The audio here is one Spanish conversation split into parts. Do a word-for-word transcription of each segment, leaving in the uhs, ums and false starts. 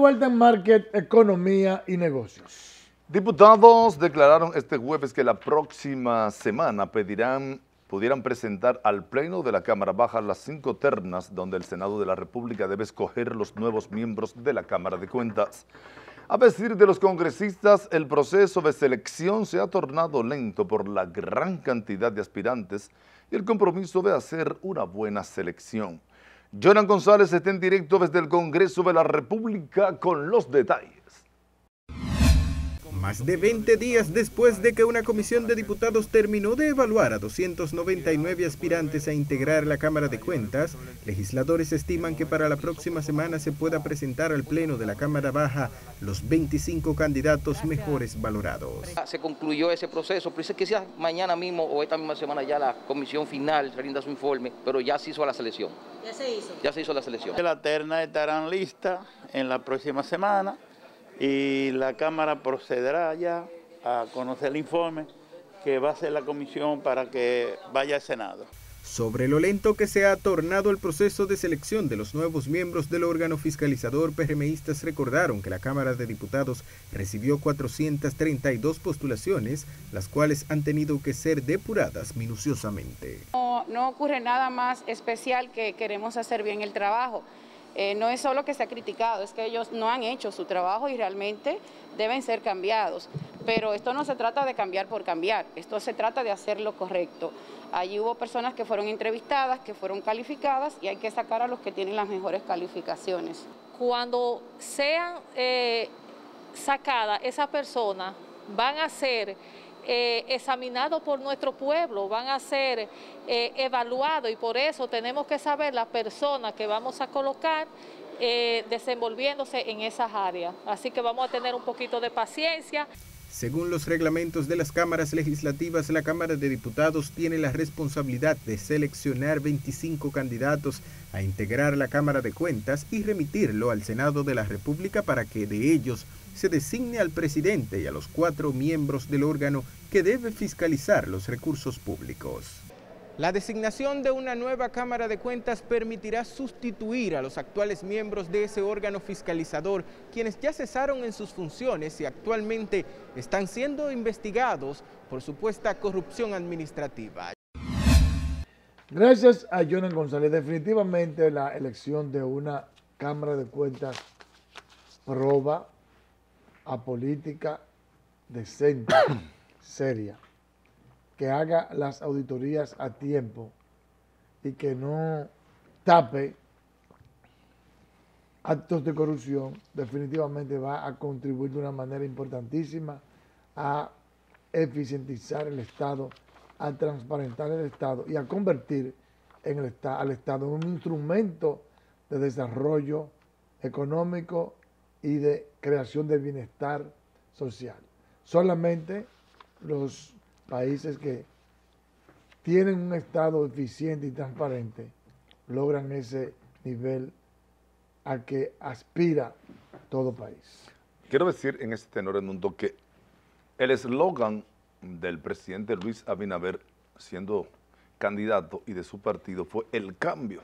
vuelta en Market, Economía y Negocios. Diputados declararon este jueves que la próxima semana pedirán, pudieran presentar al Pleno de la Cámara Baja las cinco ternas donde el Senado de la República debe escoger los nuevos miembros de la Cámara de Cuentas. A decir de los congresistas, el proceso de selección se ha tornado lento por la gran cantidad de aspirantes y el compromiso de hacer una buena selección. Jonan González está en directo desde el Congreso de la República con los detalles. Más de veinte días después de que una comisión de diputados terminó de evaluar a doscientos noventa y nueve aspirantes a integrar la Cámara de Cuentas, legisladores estiman que para la próxima semana se pueda presentar al Pleno de la Cámara Baja los veinticinco candidatos mejores valorados. Se concluyó ese proceso, pero es que quizás mañana mismo o esta misma semana ya la comisión final rinda su informe, pero ya se hizo la selección. ¿Ya se hizo? Ya se hizo la selección. La terna estarán listas en la próxima semana y la Cámara procederá ya a conocer el informe que va a hacer la comisión para que vaya al Senado. Sobre lo lento que se ha tornado el proceso de selección de los nuevos miembros del órgano fiscalizador, PRMistas recordaron que la Cámara de Diputados recibió cuatrocientas treinta y dos postulaciones, las cuales han tenido que ser depuradas minuciosamente. No, no ocurre nada más especial que queremos hacer bien el trabajo. Eh, no es solo que se ha criticado, es que ellos no han hecho su trabajo y realmente deben ser cambiados. Pero esto no se trata de cambiar por cambiar, esto se trata de hacer lo correcto. Allí hubo personas que fueron entrevistadas, que fueron calificadas y hay que sacar a los que tienen las mejores calificaciones. Cuando sean eh, sacadas esas personas, van a ser eh, examinados por nuestro pueblo, van a ser eh, evaluados y por eso tenemos que saber la persona que vamos a colocar eh, desenvolviéndose en esas áreas. Así que vamos a tener un poquito de paciencia. Según los reglamentos de las cámaras legislativas, la Cámara de Diputados tiene la responsabilidad de seleccionar veinticinco candidatos a integrar la Cámara de Cuentas y remitirlo al Senado de la República para que de ellos se designe al presidente y a los cuatro miembros del órgano que debe fiscalizar los recursos públicos. La designación de una nueva Cámara de Cuentas permitirá sustituir a los actuales miembros de ese órgano fiscalizador, quienes ya cesaron en sus funciones y actualmente están siendo investigados por supuesta corrupción administrativa. Gracias a Jonan González, definitivamente la elección de una Cámara de Cuentas proba, apolítica, decente, seria, que haga las auditorías a tiempo y que no tape actos de corrupción, definitivamente va a contribuir de una manera importantísima a eficientizar el Estado, a transparentar el Estado y a convertir en el, al Estado en un instrumento de desarrollo económico y de creación de bienestar social. Solamente los países que tienen un Estado eficiente y transparente logran ese nivel al que aspira todo país. Quiero decir en este tenor, Edmundo, que el eslogan del presidente Luis Abinader siendo candidato y de su partido fue el cambio.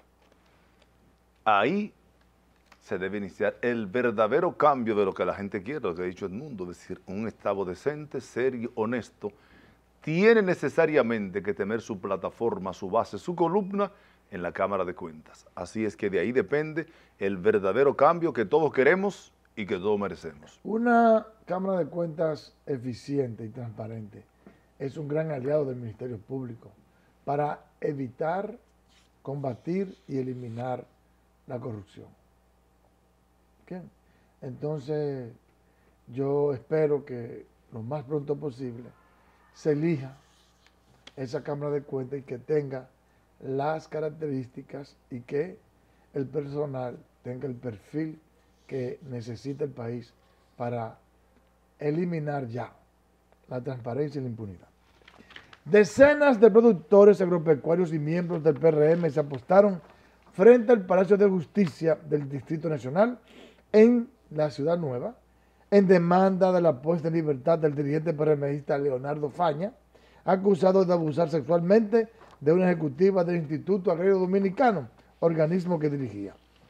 Ahí se debe iniciar el verdadero cambio de lo que la gente quiere, lo que ha dicho Edmundo, es decir, un Estado decente, serio, honesto, tiene necesariamente que tener su plataforma, su base, su columna en la Cámara de Cuentas. Así es que de ahí depende el verdadero cambio que todos queremos y que todos merecemos. Una Cámara de Cuentas eficiente y transparente es un gran aliado del Ministerio Público para evitar, combatir y eliminar la corrupción. ¿Bien? Entonces, yo espero que lo más pronto posible se elija esa Cámara de Cuentas y que tenga las características y que el personal tenga el perfil que necesita el país para eliminar ya la transparencia y la impunidad. Decenas de productores agropecuarios y miembros del P R M se apostaron frente al Palacio de Justicia del Distrito Nacional en la Ciudad Nueva, en demanda de la puesta en libertad del dirigente PRMista Leonardo Faña, acusado de abusar sexualmente de una ejecutiva del Instituto Agrario Dominicano, organismo que dirigía.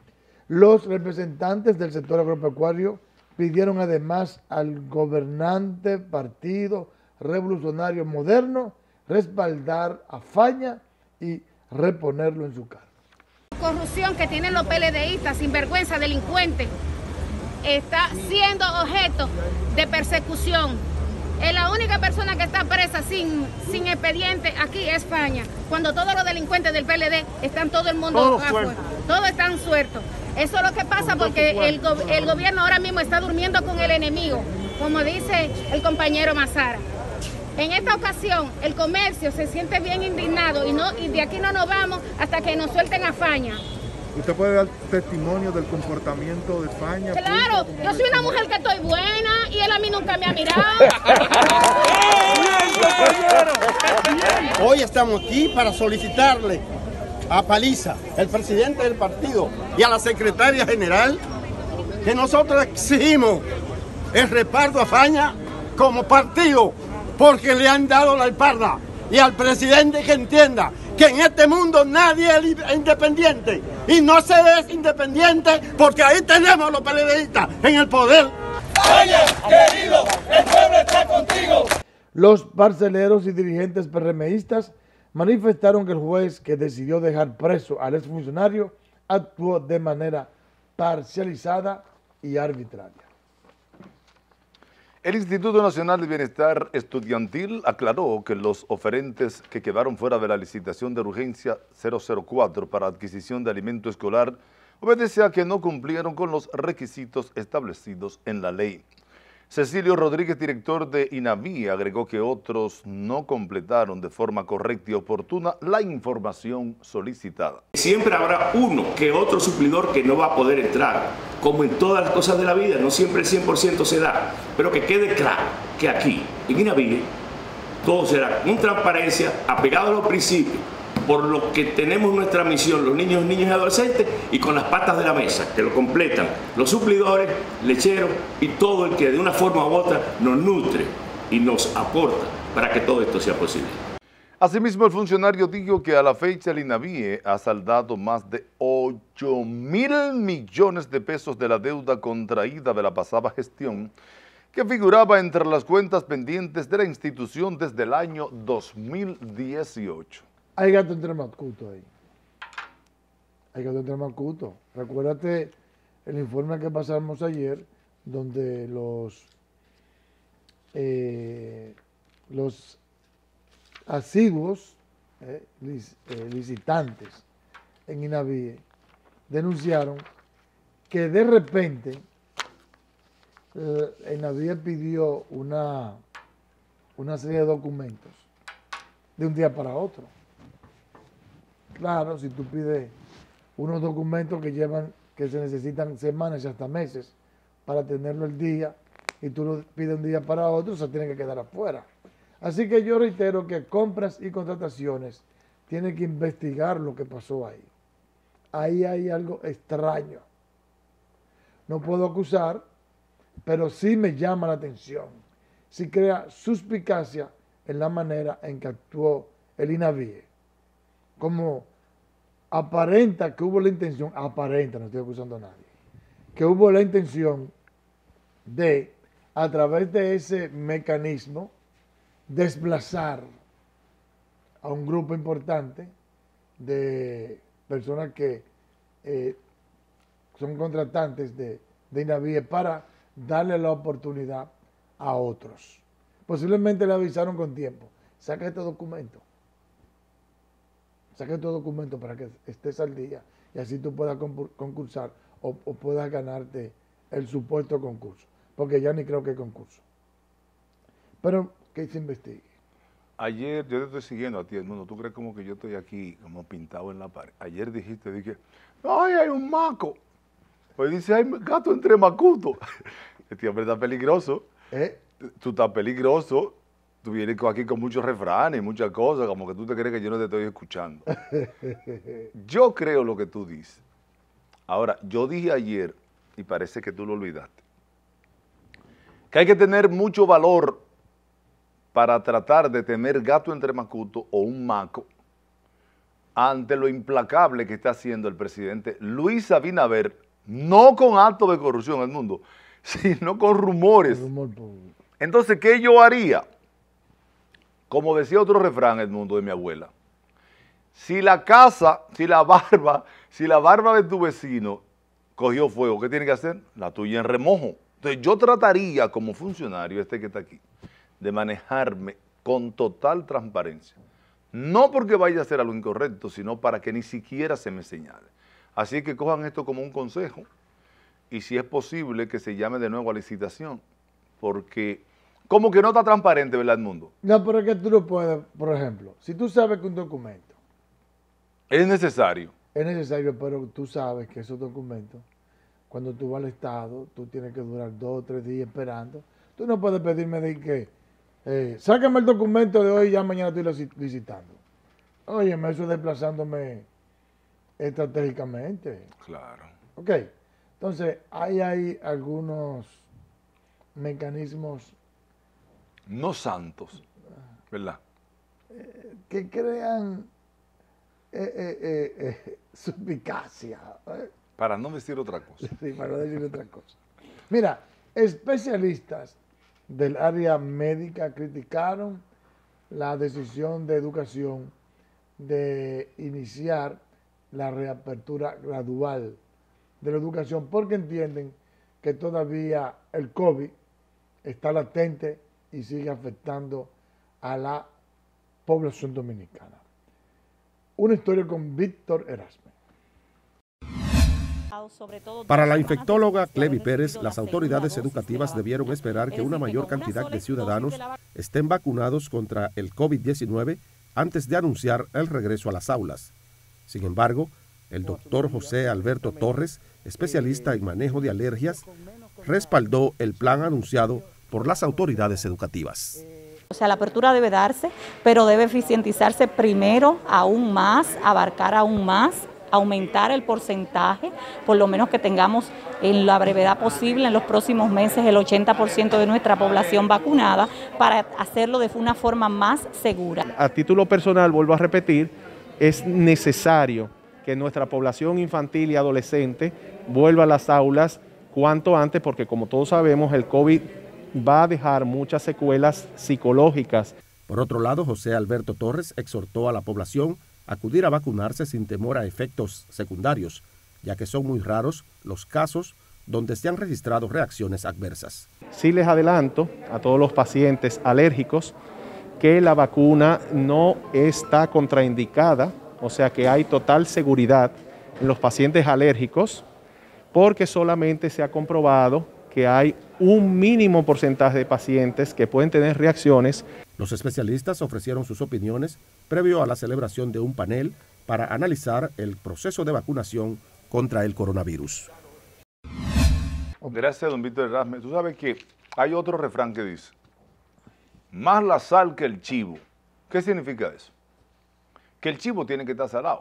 Los representantes del sector agropecuario pidieron además al gobernante Partido Revolucionario Moderno respaldar a Faña y reponerlo en su cargo. Corrupción que tienen los PLDistas, sinvergüenza, delincuentes, está siendo objeto de persecución. Es la única persona que está presa sin, sin expediente aquí es Faña, cuando todos los delincuentes del P L D están todo el mundo todos afuera, todos están sueltos. Eso es lo que pasa porque el, el gobierno ahora mismo está durmiendo con el enemigo, como dice el compañero Mazara. En esta ocasión, el comercio se siente bien indignado y, no, y de aquí no nos vamos hasta que nos suelten a Faña. ¿Usted puede dar testimonio del comportamiento de Faña? Claro, yo soy una mujer que estoy buena y él a mí nunca me ha mirado. Hoy estamos aquí para solicitarle a Paliza, el presidente del partido, y a la secretaria general, que nosotros exigimos el reparto a Faña como partido, porque le han dado la espalda, y al presidente que entienda que en este mundo nadie es independiente, y no se es independiente porque ahí tenemos a los PLDistas en el poder. Faña, querido, el pueblo está contigo. Los parceleros y dirigentes PRMistas manifestaron que el juez que decidió dejar preso al exfuncionario actuó de manera parcializada y arbitraria. El Instituto Nacional de Bienestar Estudiantil aclaró que los oferentes que quedaron fuera de la licitación de urgencia cero cero cuatro para adquisición de alimento escolar obedece a que no cumplieron con los requisitos establecidos en la ley. Cecilio Rodríguez, director de INAVIE, agregó que otros no completaron de forma correcta y oportuna la información solicitada. Siempre habrá uno que otro suplidor que no va a poder entrar, como en todas las cosas de la vida, no siempre el cien por ciento se da, pero que quede claro que aquí, en INAVIE, todo será con transparencia, apegado a los principios, por lo que tenemos nuestra misión, los niños, niños y adolescentes, y con las patas de la mesa, que lo completan los suplidores, lecheros y todo el que de una forma u otra nos nutre y nos aporta para que todo esto sea posible. Asimismo, el funcionario dijo que a la fecha el INAVIE ha saldado más de ocho mil millones de pesos de la deuda contraída de la pasada gestión, que figuraba entre las cuentas pendientes de la institución desde el año dos mil dieciocho. Hay gato entre macuto ahí. Hay gato entre macuto. Recuérdate el informe que pasamos ayer, donde los, eh, los asiduos eh, lic, eh, licitantes en INAVIE denunciaron que de repente eh, INAVIE pidió una, una serie de documentos de un día para otro. Claro, si tú pides unos documentos que llevan, que se necesitan semanas y hasta meses para tenerlo el día, y tú lo pides un día para otro, se tiene que quedar afuera. Así que yo reitero que compras y contrataciones tienen que investigar lo que pasó ahí. Ahí hay algo extraño. No puedo acusar, pero sí me llama la atención. Sí crea suspicacia en la manera en que actuó el INAVIE. Como aparenta que hubo la intención, aparenta, no estoy acusando a nadie, que hubo la intención de, a través de ese mecanismo, desplazar a un grupo importante de personas que eh, son contratantes de, de INAVIE para darle la oportunidad a otros. Posiblemente le avisaron con tiempo, saca este documento. Saque tu documento para que estés al día y así tú puedas concursar o, o puedas ganarte el supuesto concurso, porque ya ni creo que hay concurso. Pero que se investigue. Ayer, yo te estoy siguiendo a ti, Edmundo, tú crees como que yo estoy aquí como pintado en la pared. Ayer dijiste, dije, ay, hay un maco. Pues dice, hay gato entre macutos. Este hombre está peligroso. ¿Eh? Tú estás peligroso. Tú vienes aquí con muchos refranes y muchas cosas, como que tú te crees que yo no te estoy escuchando. Yo creo lo que tú dices. Ahora, yo dije ayer, y parece que tú lo olvidaste, que hay que tener mucho valor para tratar de tener gato entre macuto o un maco ante lo implacable que está haciendo el presidente Luis Abinader no con actos de corrupción, Edmundo, sino con rumores. Rumor público. Entonces, ¿qué yo haría? Como decía otro refrán, Edmundo, de mi abuela, si la casa, si la barba, si la barba de tu vecino cogió fuego, ¿qué tiene que hacer? La tuya en remojo. Entonces, yo trataría como funcionario, este que está aquí, de manejarme con total transparencia. No porque vaya a hacer algo incorrecto, sino para que ni siquiera se me señale. Así que cojan esto como un consejo y si es posible que se llame de nuevo a licitación, porque como que no está transparente, ¿verdad, Edmundo? No, pero es que tú lo puedes, por ejemplo, si tú sabes que un documento es necesario. Es necesario, pero tú sabes que esos documentos, cuando tú vas al Estado, tú tienes que durar dos o tres días esperando. Tú no puedes pedirme de que, eh, sácame el documento de hoy y ya mañana estoy licitando. Óyeme, eso es desplazándome estratégicamente. Claro. Ok, entonces ahí hay algunos mecanismos no santos, ¿verdad? Eh, que crean eh, eh, eh, eh, suspicacia. ¿eh? Para no decir otra cosa. Sí, para no decir otra cosa. Mira, especialistas del área médica criticaron la decisión de educación de iniciar la reapertura gradual de la educación porque entienden que todavía el COVID está latente y sigue afectando a la población dominicana. Una historia con Víctor Erasme. Para la infectóloga Clevi Pérez, las autoridades educativas debieron esperar que una mayor cantidad de ciudadanos estén vacunados contra el COVID diecinueve antes de anunciar el regreso a las aulas. Sin embargo, el doctor José Alberto Torres, especialista en manejo de alergias, respaldó el plan anunciado por las autoridades educativas. O sea, la apertura debe darse, pero debe eficientizarse primero aún más, abarcar aún más, aumentar el porcentaje, por lo menos que tengamos en la brevedad posible, en los próximos meses, el ochenta por ciento de nuestra población vacunada, para hacerlo de una forma más segura. A título personal, vuelvo a repetir, es necesario que nuestra población infantil y adolescente vuelva a las aulas cuanto antes, porque como todos sabemos, el COVID va a dejar muchas secuelas psicológicas. Por otro lado, José Alberto Torres exhortó a la población a acudir a vacunarse sin temor a efectos secundarios, ya que son muy raros los casos donde se han registrado reacciones adversas. Sí les adelanto a todos los pacientes alérgicos que la vacuna no está contraindicada, o sea que hay total seguridad en los pacientes alérgicos, porque solamente se ha comprobado que hay un mínimo porcentaje de pacientes que pueden tener reacciones. Los especialistas ofrecieron sus opiniones previo a la celebración de un panel para analizar el proceso de vacunación contra el coronavirus. Gracias, don Víctor Erasme. Tú sabes que hay otro refrán que dice, más la sal que el chivo. ¿Qué significa eso? Que el chivo tiene que estar salado.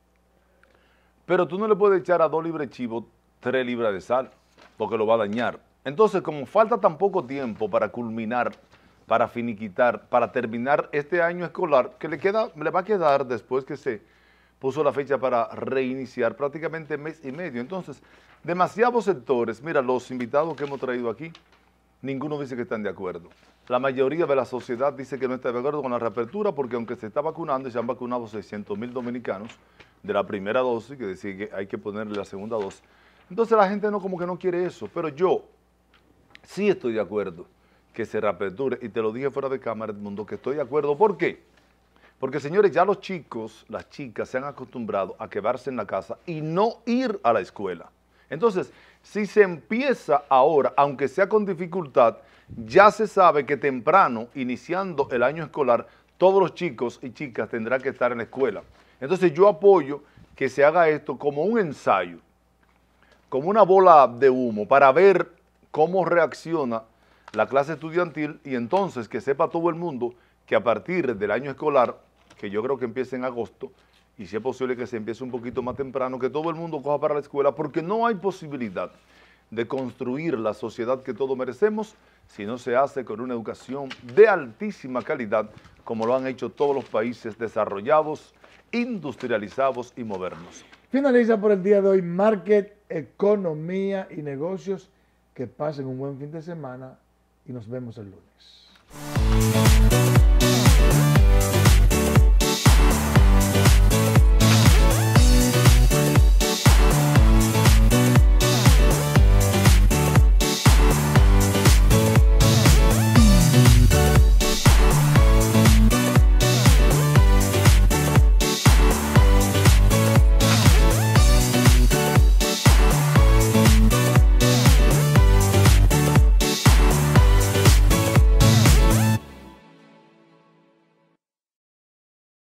Pero tú no le puedes echar a dos libras de chivo tres libras de sal, porque lo va a dañar. Entonces, como falta tan poco tiempo para culminar, para finiquitar, para terminar este año escolar, que le, queda, le va a quedar después que se puso la fecha para reiniciar prácticamente mes y medio. Entonces, demasiados sectores, mira, los invitados que hemos traído aquí, ninguno dice que están de acuerdo. La mayoría de la sociedad dice que no está de acuerdo con la reapertura porque aunque se está vacunando, se han vacunado seiscientos mil dominicanos de la primera dosis, que decir que hay que ponerle la segunda dosis. Entonces la gente no como que no quiere eso, pero yo sí estoy de acuerdo que se reaperture, y te lo dije fuera de cámara, Edmundo, que estoy de acuerdo. ¿Por qué? Porque, señores, ya los chicos, las chicas se han acostumbrado a quedarse en la casa y no ir a la escuela. Entonces, si se empieza ahora, aunque sea con dificultad, ya se sabe que temprano, iniciando el año escolar, todos los chicos y chicas tendrán que estar en la escuela. Entonces, yo apoyo que se haga esto como un ensayo, como una bola de humo, para ver cómo reacciona la clase estudiantil y entonces que sepa todo el mundo que a partir del año escolar, que yo creo que empiece en agosto, y si es posible que se empiece un poquito más temprano, que todo el mundo coja para la escuela, porque no hay posibilidad de construir la sociedad que todos merecemos si no se hace con una educación de altísima calidad, como lo han hecho todos los países desarrollados, industrializados y modernos. Finaliza por el día de hoy Market economía y negocios. Que pasen un buen fin de semana y nos vemos el lunes.